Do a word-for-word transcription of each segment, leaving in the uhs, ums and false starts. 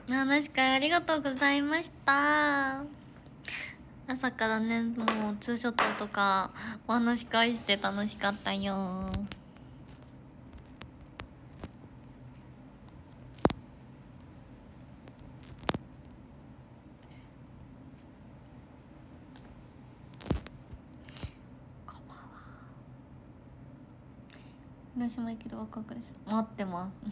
話し会ありがとうございました。朝からね、もうツーショットとかお話し会して楽しかったよ。広島行きで若くです。待ってます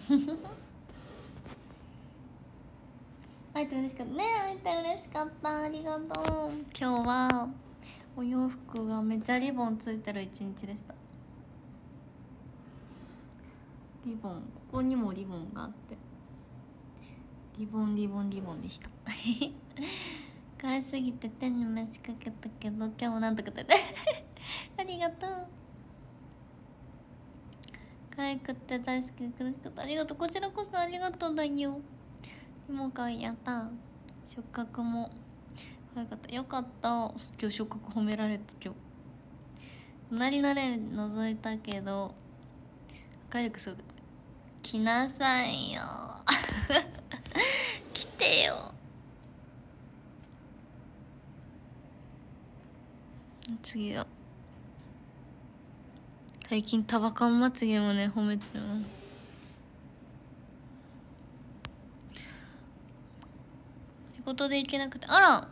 会えて嬉しかったね。会えて嬉しかった。ありがとう。今日はお洋服がめっちゃリボンついてる一日でした。リボン、ここにもリボンがあって、リボンリボンリボンでした可愛すぎて手に召しかけたけど今日もなんとか食べてありがとう。可愛くて大好きで苦しかった。ありがとう。こちらこそありがとうだよ。もうかいやった。触覚も可愛かった。よかった。今日触覚褒められた。今日隣のレン覗いたけど明るくすぐ来なさいよ来てよ。次が最近タバカンまつげもね褒めてるの。仕事で行けなくて、あら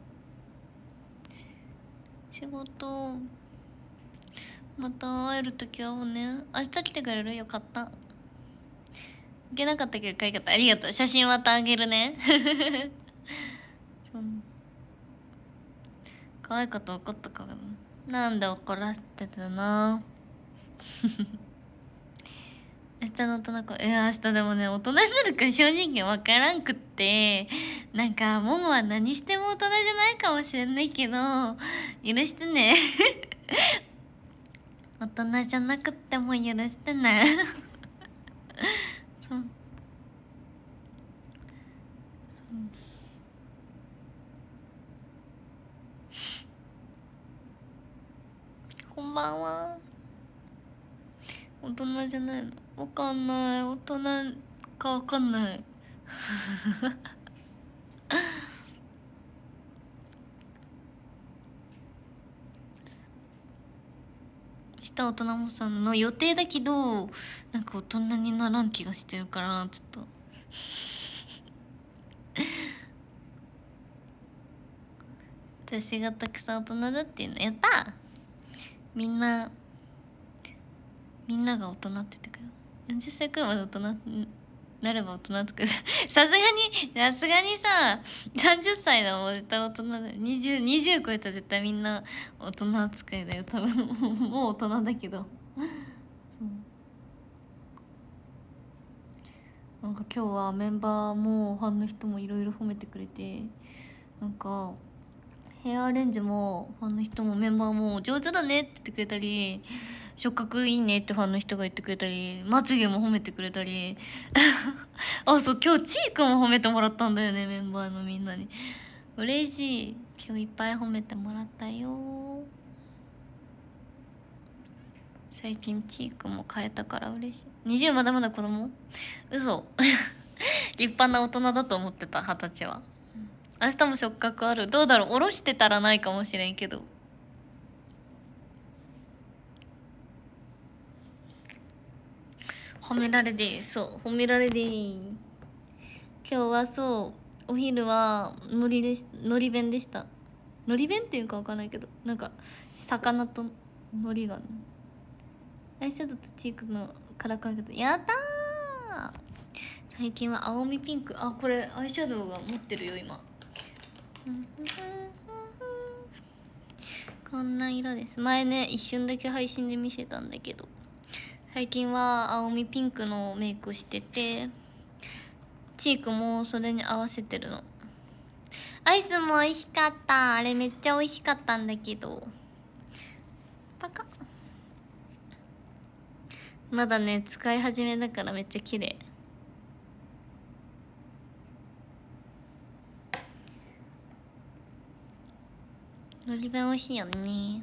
仕事また会えるとき会おうね。明日来てくれる？よかった。行けなかったけど可愛かった。ありがとう。写真またあげるね可愛かった怒ったかな。なんで怒らせてたな明日の大人子、いや明日でもね大人になるか正直分からんくって、なんかももは何しても大人じゃないかもしれないけど許してね大人じゃなくっても許してねそうそうこんばんは。大人じゃないのわかんない。大人かわかんない明日大人もさんの予定だけどなんか大人にならん気がしてるからちょっと私がたくさん大人だっていうのやった。みんなみんなが大人って言ってくる。よんじゅっさいくらいまで大人なれば大人つくさすがにさすがにささんじゅっさいでも絶対大人だよ。20, 20超えたら絶対みんな大人扱いだよ多分もう大人だけどそうなんか今日はメンバーもファンの人もいろいろ褒めてくれて、なんかヘアアレンジもファンの人もメンバーも上手だねって言ってくれたり、触覚いいねってファンの人が言ってくれたり、まつげも褒めてくれたりあそう今日チークも褒めてもらったんだよね、メンバーのみんなに。嬉しい。今日いっぱい褒めてもらったよ。最近チークも変えたから嬉しい。にじゅうまだまだ子供？嘘立派な大人だと思ってた。二十歳は。明日も触覚ある。どうだろう、下ろしてたらないかもしれんけど。褒められで、そう褒められで。今日はそうお昼はのりでしのり弁でした。のり弁っていうかわかんないけど、なんか魚とのりがアイシャドウとチークのカラーかけてやったー。最近は青みピンク。あこれアイシャドウが持ってるよ今こんな色です。前ね一瞬だけ配信で見せたんだけど、最近は青みピンクのメイクしてて、チークもそれに合わせてるの。アイスも美味しかった。あれめっちゃ美味しかったんだけどパカまだね使い始めだからめっちゃ綺麗。のり弁美味しいよね。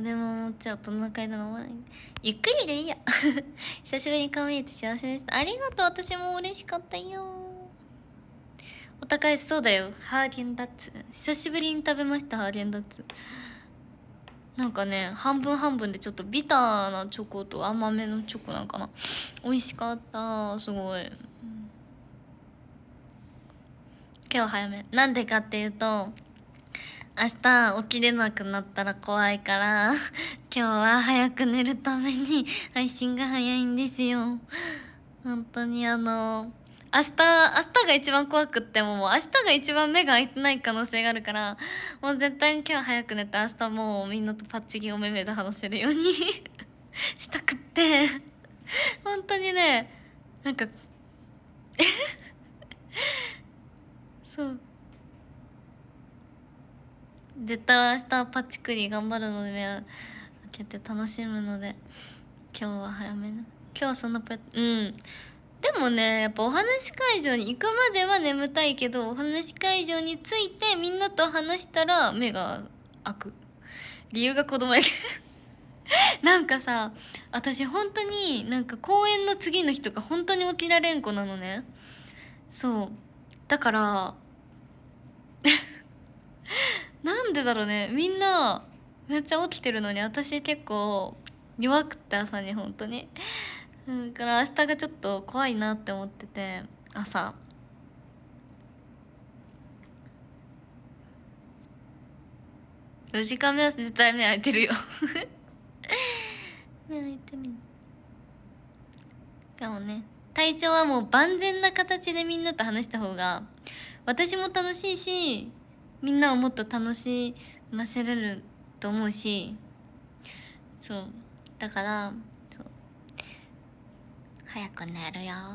でももっちゃんとの階段登らない。ゆっくりでいいや久しぶりに顔見えて幸せです。ありがとう。私も嬉しかったよ。お高い。そうだよ、ハーゲンダッツ久しぶりに食べました。ハーゲンダッツなんかね、半分半分でちょっとビターなチョコと甘めのチョコなんかな。美味しかった、すごい。今日早め。なんでかっていうと、明日起きれなくなったら怖いから今日は早く寝るために配信が早いんですよ。本当にあの明日明日が一番怖くっても、もう明日が一番目が開いてない可能性があるから、もう絶対に今日早く寝て、明日もうみんなとパッチギお目目で話せるようにしたくって本当にね、なんかそう絶対明日パチクリ頑張るので、目を開けて楽しむので、今日は早めね。今日はそんなパうんでもね、やっぱお話会場に行くまでは眠たいけど、お話会場に着いてみんなと話したら目が開く。理由が子供やるなんかさ、私本当になんか公演の次の日とか本当に起きられん子なのね。そうだからなんでだろうね、みんなめっちゃ起きてるのに私結構弱くって朝に本当にだから明日がちょっと怖いなって思ってて、朝よじかんめは絶対目開いてるよ目開いてる。でもね、体調はもう万全な形でみんなと話した方が私も楽しいし、みんなをもっと楽しませれると思うし、そうだからそう早く寝るよ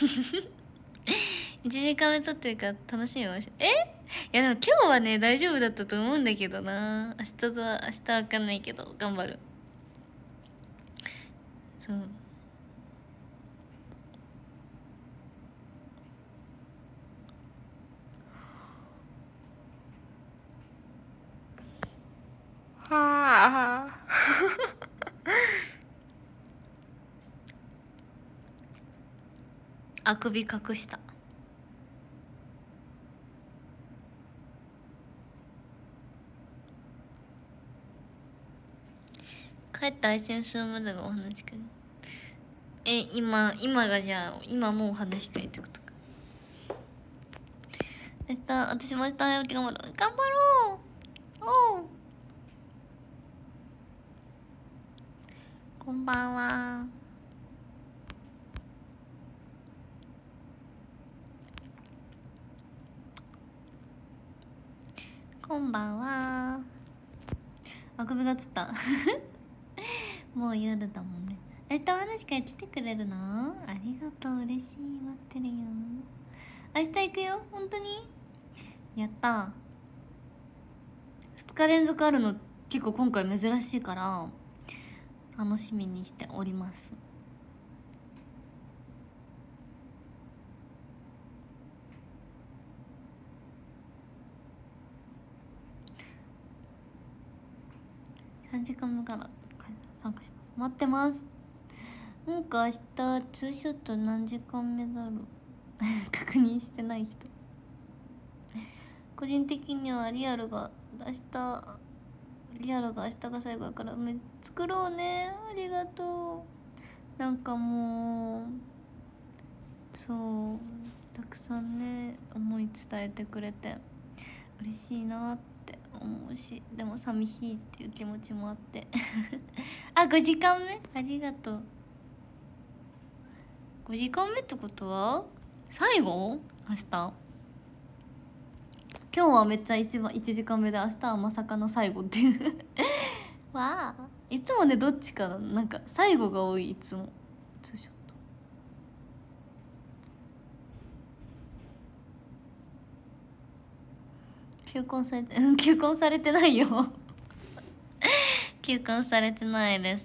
いちじかんめ撮ってるから楽しみましょう。えいやでも今日はね大丈夫だったと思うんだけどな。明日とは明日は分かんないけど頑張る。そうはああくび隠した。帰って配信するまでがお話し会。え今今がじゃあ今もうお話し会ってことか。明日私も明日早起き頑張ろう頑張ろう。おうこんばんは。こんばんは。あくびがつったもう夜だもんね。明日お話会来てくれるの？ありがとう、嬉しい、待ってるよ。明日行くよ、本当に。やったふつか連続あるの結構今回珍しいから楽しみにしております。さんじかんめから参加します。待ってます。なんか明日ツーショット何時間目だろう確認してない人。個人的にはリアルが明日リアルが明日が最後だからめ作ろうね。ありがとう。なんかもうそうたくさんね思い伝えてくれて嬉しいなって思うし、でも寂しいっていう気持ちもあってあごじかんめありがとう。ごじかんめってことは最後？明日今日はめっちゃ一番いちじかんめで、明日はまさかの最後っていうわあ、いつもねどっちかなんか最後が多い、いつもツーショット。求婚されて求婚されてないよ求婚されてないです。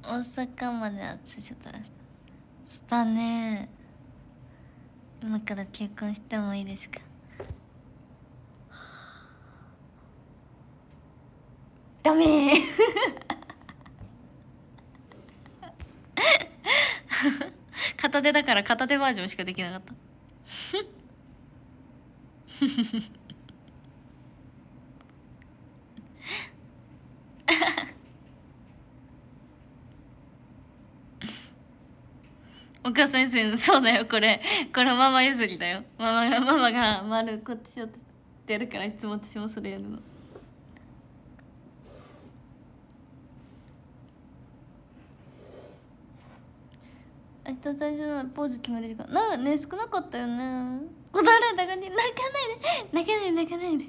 大阪まではついちゃったらしたね。今から結婚してもいいですか？ダメー片手だから片手バージョンしかできなかったお母さん譲り、そうだよ、これこれママ譲りだよ。ママがママが丸こっちしようってやるから、いつも私もそれやるの。明日最初のポーズ決める時間なね、少なかったよね。こだわられた感じ、泣かないで泣かないで泣かないで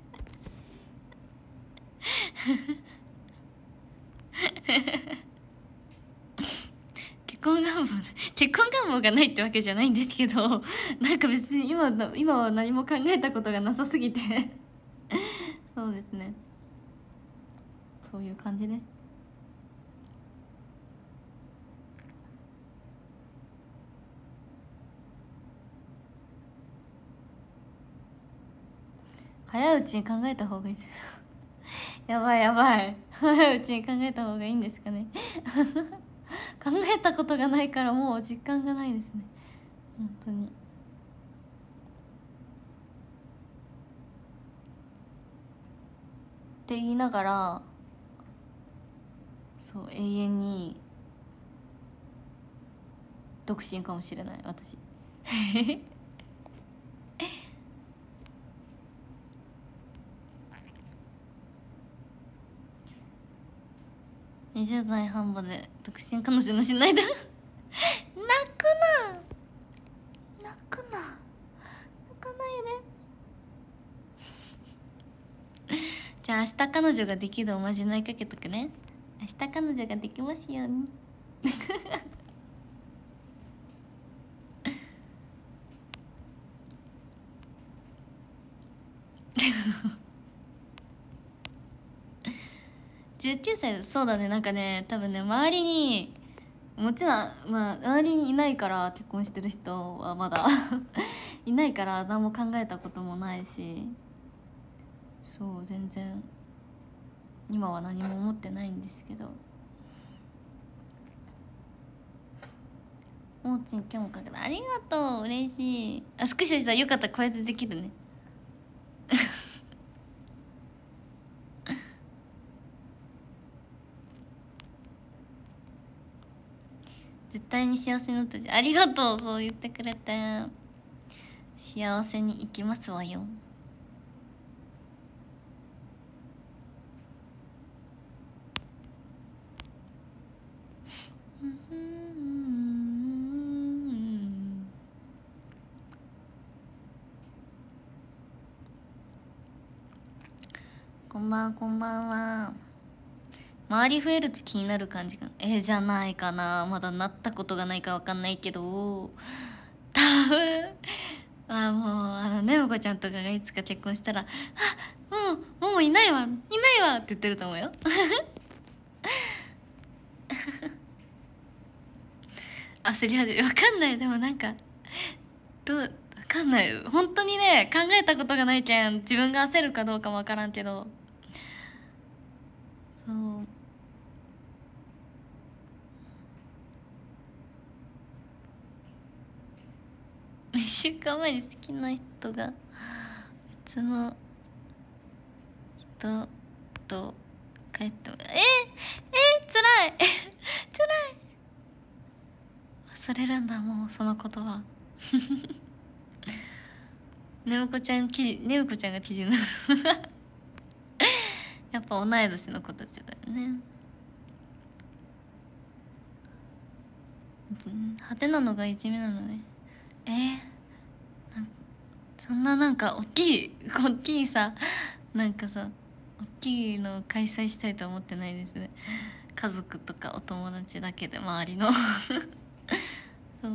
結婚願望結婚願望がないってわけじゃないんですけど、なんか別に今の今は何も考えたことがなさすぎてそうですね、そういう感じです。早いうちに考えた方がいいですやばいやばい、早いうちに考えた方がいいんですかね考えたことがないからもう実感がないですね、本当に。って言いながら、そう永遠に独身かもしれない私にじゅう代半ばで独身彼女のしないだ泣くな泣くな泣かないでじゃあ明日彼女ができるおまじないかけとくね。明日彼女ができますようにじゅうきゅうさい、そうだね、なんかね多分ね周りにもちろんまあ周りにいないから、結婚してる人はまだいないから何も考えたこともないし、そう全然今は何も思ってないんですけど。もーちん今日もかけた、ありがとう、嬉しい。あ、スクショしたらよかったらこうやってできるね絶対に幸せになったじゃん。ありがとう、そう言ってくれて。幸せに生きますわよ。こんばんこんばんは。周り増えると気になる感じがえー、じゃないかな。まだなったことがないかわかんないけど、多分あもうあのねむこちゃんとかがいつか結婚したら「あもうもういないわいないわ」って言ってると思うよ焦り始めわかんない。でもなんかどうわかんない、本当にね考えたことがないけん自分が焦るかどうかもわからんけど、そういっしゅうかんまえに好きな人が別の人と帰ってもえー、えー、つらいつらい忘れるんだもうそのことはねむこちゃんきねむこちゃんが基準なやっぱ同い年の子たちだよね。派手なのがいじめなのね。えー、そんななんか大きい大きいさ、なんかさ大きいのを開催したいと思ってないですね。家族とかお友達だけで周りのそう。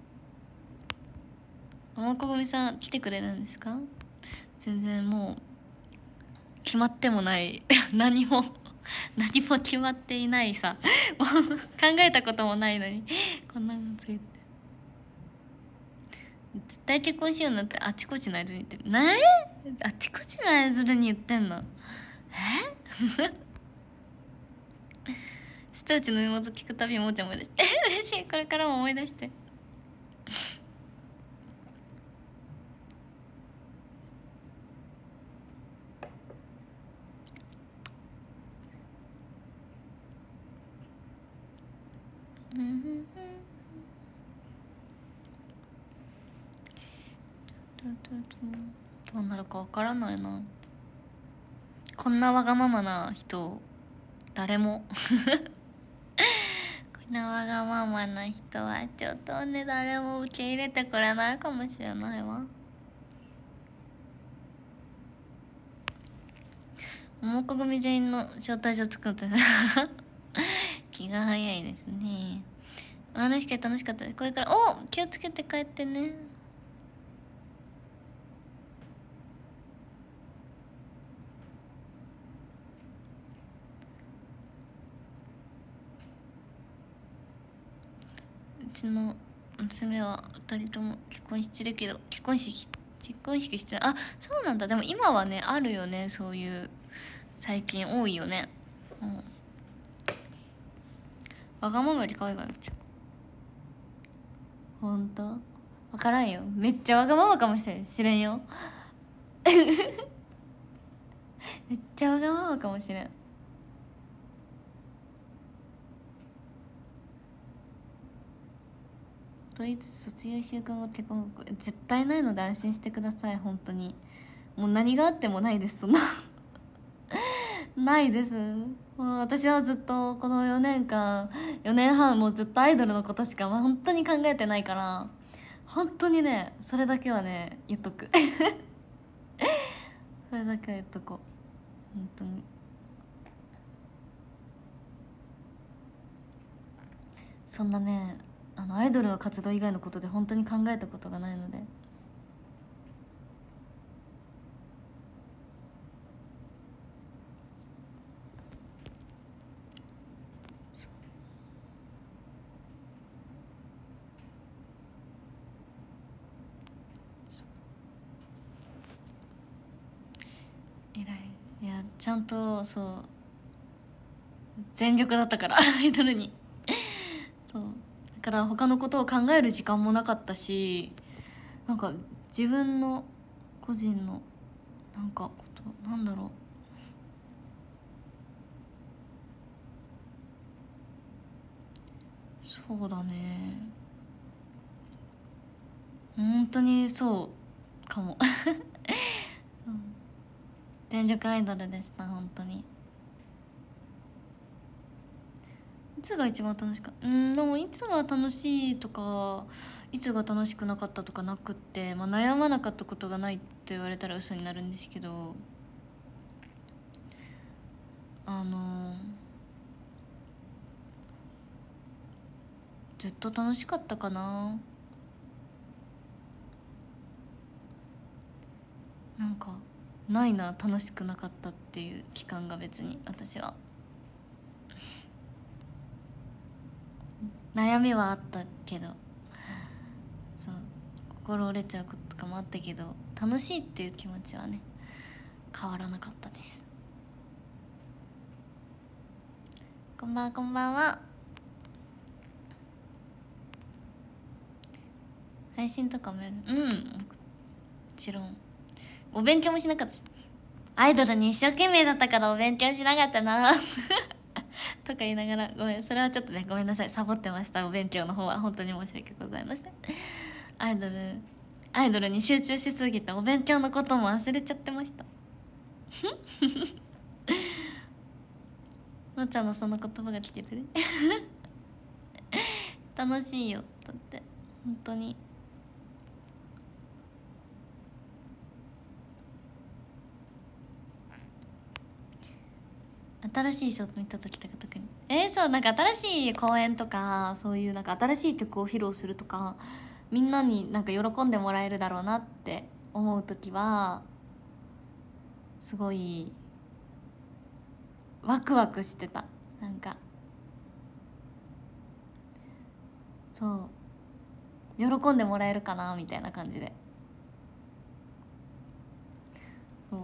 おもこごみさん来てくれるんですか？全然もう決まってもない何も何も決まっていないさもう考えたこともないのにこんなこと言って、絶対結婚しようなってあちこちのアイドルに言ってる。なえあちこちのアイドルに言ってんの？えストーチの妹聞くたびもーちゃん思い出してえ嬉しい、これからも思い出してどうなるかわからないな。こんなわがままな人誰もこんなわがままな人はちょっとね誰も受け入れてくれないかもしれないわ。桃子組全員の招待状作って気が早いですね。話し会楽しかったです。これからお気をつけて帰ってね。うちの娘はふたりとも結婚してるけど結婚式結婚式してあそうなんだ。でも今はねあるよね、そういう最近多いよね。うん、わがままより可愛いからっちゃう。ほんと分からんよ、めっちゃわがままかもしれん知れんよめっちゃわがままかもしれん。とりあえず卒業いっしゅうかんご結婚報告絶対ないので安心してください。本当にもう何があってもないです、そんなないです。もう私はずっとこのよねんかんよねんはんもうずっとアイドルのことしか、まあ、本当に考えてないから、本当にねそれだけはね言っとくそれだけは言っとこう本当に。そんなねあのアイドルの活動以外のことで本当に考えたことがないので。偉い。いやちゃんとそう全力だったからアイドルにそうだから他のことを考える時間もなかったし、なんか自分の個人のなんかことなんだろう、そうだね本当にそうかも、うん、全力アイドルでした本当に。いつが一番楽しかったうんでもいつが楽しいとかいつが楽しくなかったとかなくって、まあ、悩まなかったことがないって言われたら嘘になるんですけど、あのずっと楽しかったかな。なんかないな楽しくなかったっていう期間が別に私は。悩みはあったけどそう心折れちゃうこととかもあったけど楽しいっていう気持ちはね変わらなかったです。こんばんはこんばんは。配信とかもやるうんもちろん。お勉強もしなかったしアイドルに一生懸命だったからお勉強しなかったなとか言いながらごめんそれはちょっとねごめんなさいサボってました。お勉強の方は本当に申し訳ございません。アイドルアイドルに集中しすぎてお勉強のことも忘れちゃってましたのちゃんのその言葉が聞けてる楽しいよだって本当に。新しいショート見た時とか特にえー、そうなんか新しい公演とかそういうなんか新しい曲を披露するとかみんなになんか喜んでもらえるだろうなって思う時はすごいワクワクしてた。なんかそう喜んでもらえるかなみたいな感じで。そう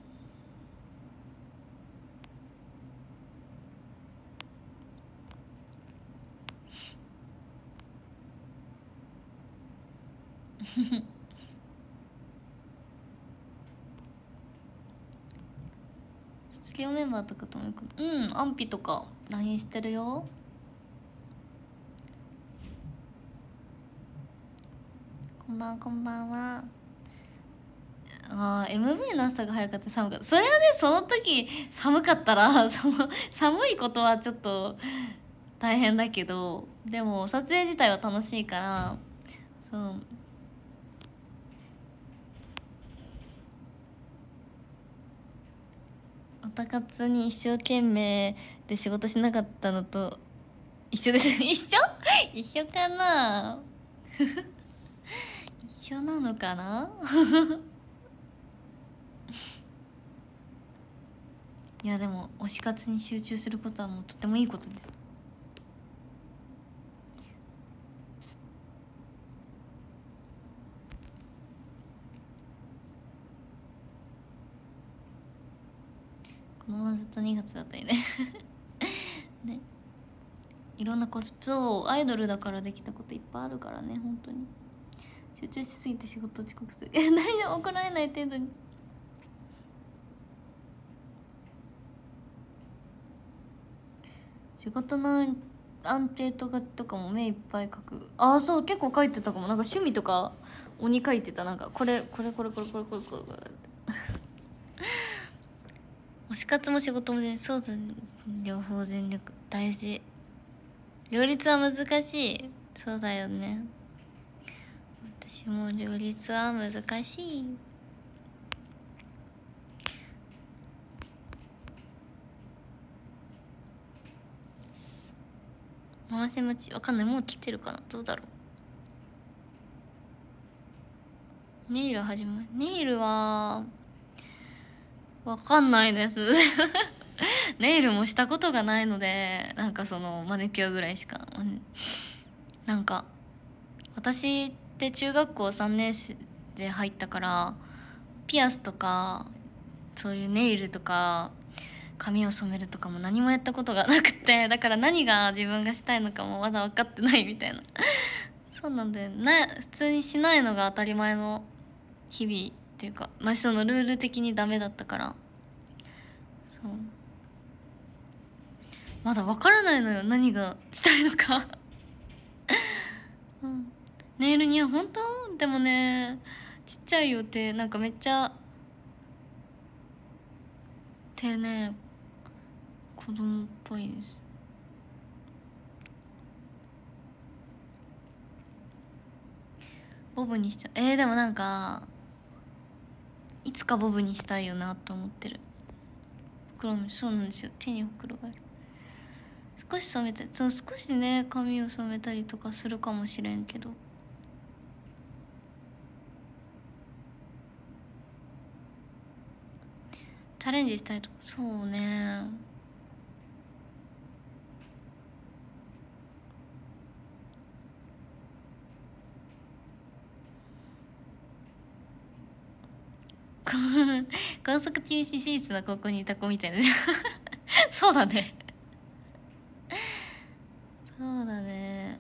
卒業メンバーとかともよく、うん安否とか ライン してるよ。こんばんこんばんは。あー エムブイ の朝が早かった。寒かった。それはね、その時寒かったらその寒いことはちょっと大変だけど、でも撮影自体は楽しいから。そうオタ活に一生懸命で仕事しなかったのと一緒です一緒一緒かな一緒なのかないやでも推し活に集中することはもうとってもいいことです。このままずっとにがつだったりねね、いろんなコスプそうアイドルだからできたこといっぱいあるからね。本当に集中しすぎて仕事遅刻する大丈夫、怒られない程度に。仕事のアンケートとかも目いっぱい書く。ああそう結構書いてたかも。なんか趣味とか鬼書いてた。なんかこれこれこれこれこれこれこれこれ推し活も仕事もね。そうだね、両方全力大事。両立は難しい。そうだよね、私も両立は難しい。回せ待ちわかんない。もう来てるかな、どうだろう。ネイル始まる。ネイルはわかんないですネイルもしたことがないので、なんかそのマニキュアぐらいしか。なんか私って中学校さんねん生で入ったから、ピアスとかそういうネイルとか髪を染めるとかも何もやったことがなくて、だから何が自分がしたいのかもまだ分かってないみたいなそうなんだよね。普通にしないのが当たり前の日々っていうか、まあそのルール的にダメだったから。そうまだ分からないのよ、何がしたいのかうん、ネイルには本当でもね、ちっちゃい予定なんかめっちゃ丁寧、子供っぽいです。ボブにしちゃう。えー、でもなんかいつかボブにしたいよなと思ってる。袋もそうなんですよ、手にほくろがある。少し染めたり、そう少しね髪を染めたりとかするかもしれんけど、チャレンジしたいとか。そうね高速禁止私立の高校にいた子みたいなそうだねそうだね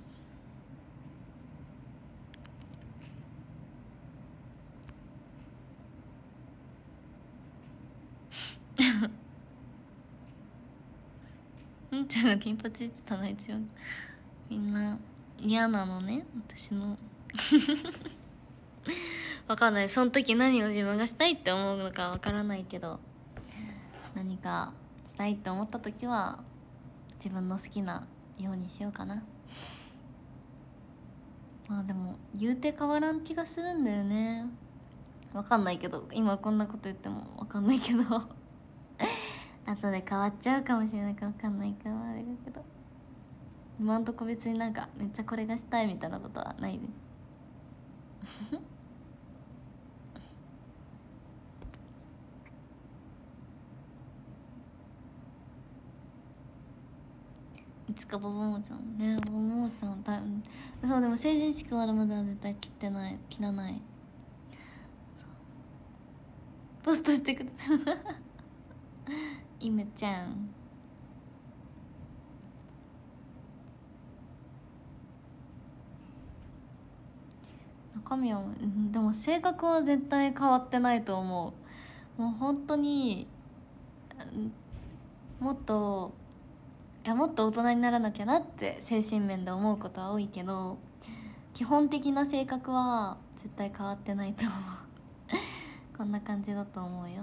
んちゃんが金髪言ってたの一応みんな嫌なのね、私のわかんない。その時何を自分がしたいって思うのかわからないけど、何かしたいって思った時は自分の好きなようにしようかな。まあでも言うて変わらん気がするんだよね。わかんないけど、今こんなこと言ってもわかんないけど後で変わっちゃうかもしれないかわかんないからあれだけど、今んとこ別になんかめっちゃこれがしたいみたいなことはないですいつかボボモちゃんね、ボボモちゃんだ。そうでも成人式終わるまでは絶対切ってない、切らない。ポストしてくださいイムちゃん。中身はでも性格は絶対変わってないと思う。もう本当にもっといやもっと大人にならなきゃなって精神面で思うことは多いけど、基本的な性格は絶対変わってないと思うこんな感じだと思うよ。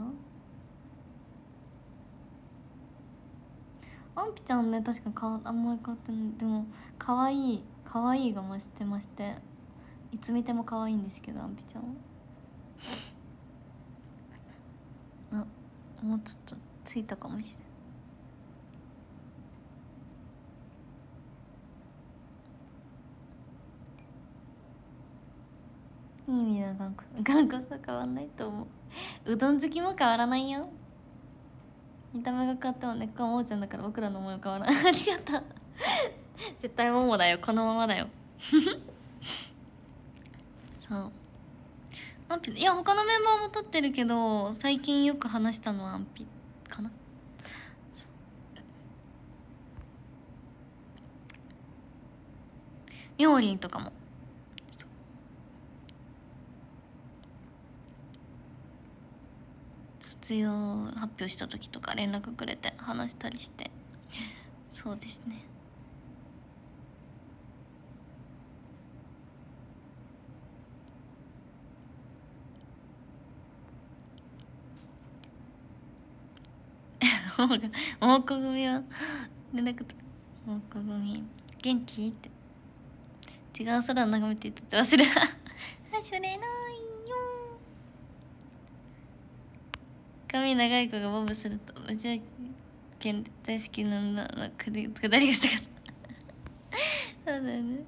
あんぴちゃんね、確かにかあんまり変わってない。でも可愛い可愛いが増してまして、いつ見ても可愛いんですけど、あんぴちゃんあもうちょっとついたかもしれん。いい意味での頑固頑固さ変わんないと思う。うどん好きも変わらないよ。見た目が変わっても根っこはももちゃんだから僕らの思いは変わらないありがとう絶対ももだよ、このままだよそうアンピ、いや他のメンバーも撮ってるけど、最近よく話したのはアンピかな。みょうりんとかも卒業発表した時とか連絡くれて話したりして、そうですね大子組は連絡と大子組元気って違う空を眺めていたって忘れ忘れないよ。髪長い子がボブするとめちゃけ大好きなんだなくだりがしたかったそうだよね。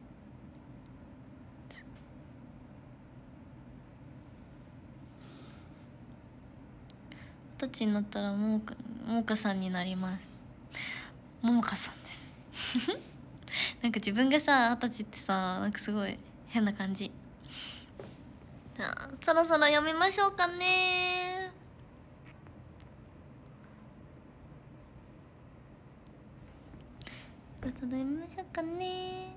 二十歳になったらももかももかさんになります。ももかさんですなんか自分がさ二十歳ってさ、なんかすごい変な感じ。じゃあそろそろやめましょうかね。そろそろやめましょうかね。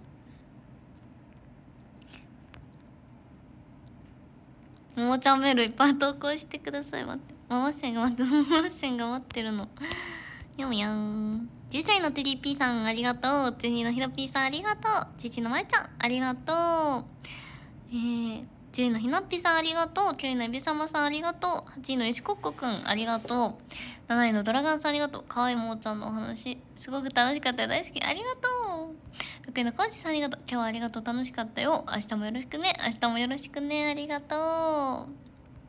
ももちゃんメールいっぱい投稿してください。待って、ママ線が待ってママ線が待ってるのよんやん。じゅっさいのテリーピーさんありがとう。じゅうにのヒロピーさんありがとう。じゅういちのまゆちゃんありがとう。えー、じゅうのひなっぴさんありがとう。きゅういのえびさまさんありがとう。はちいのよしこっこくんありがとう。なないのドラガンさんありがとう。かわいいももちゃんのお話すごく楽しかったよ、大好きありがとう。ろくいのこうじさんありがとう。今日はありがとう、楽しかったよ。明日もよろしくね。明日もよろしくね、ありがとう。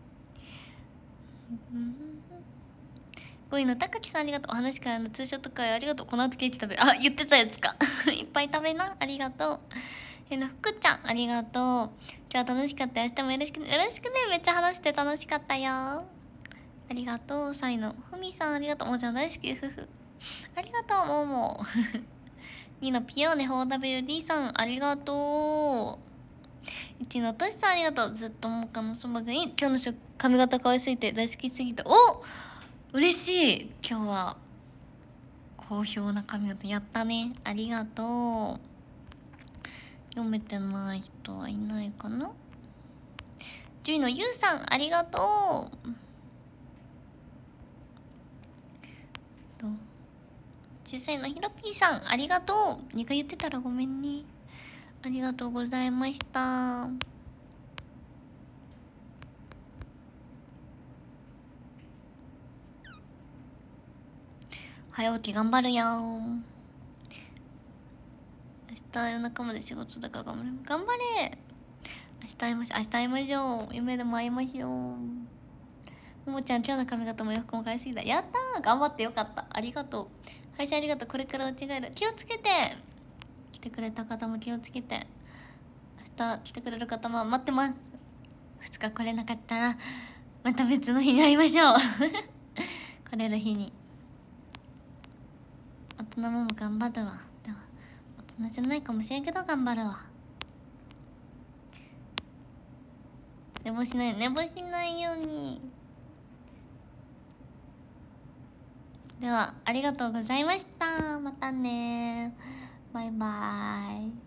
ごいのたかきさんありがとう。お話からのツーショット会ありがとう。この後ケーキ食べる。あ、言ってたやつかいっぱい食べな、ありがとう。えのふくちゃんありがとう。今日は楽しかった。明日もよろしくね。よろしくね。めっちゃ話して楽しかったよ。ありがとう。さいのふみさんありがとう。ももちゃん大好き、ふふありがとう、ももにのピオーネ フォーダブリューディー さんありがとう。いちのとしさんありがとう。ずっともかのそばがいい。今日の髪型可愛すぎて大好きすぎて、お嬉しい。今日は好評な髪型やったね。ありがとう。読めてない人はいないかな。じゅういのゆうさんありがとう。じゅっさいのひろぴーさんありがとう。にかい言ってたらごめんね。ありがとうございました。早起き頑張るよ。明日夜中まで仕事だから頑張れ。頑張れ。明日会いましょう。明日会いましょう。夢でも会いましょう。ももちゃん今日の髪型も洋服も買いすぎだ。やったー、頑張ってよかった。ありがとう。配信ありがとう。これから間違える。気をつけて。来てくれた方も気をつけて。明日来てくれる方も待ってます。ふつか来れなかったらまた別の日に会いましょう来れる日に。あ大人も頑張るわ。でも大人じゃないかもしれんけど頑張るわ。寝坊しない、寝坊しないように。ではありがとうございました。またね、バイバーイ。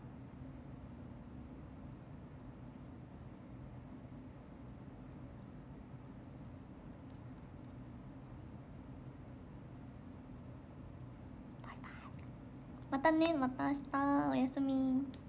またね、また明日、おやすみ。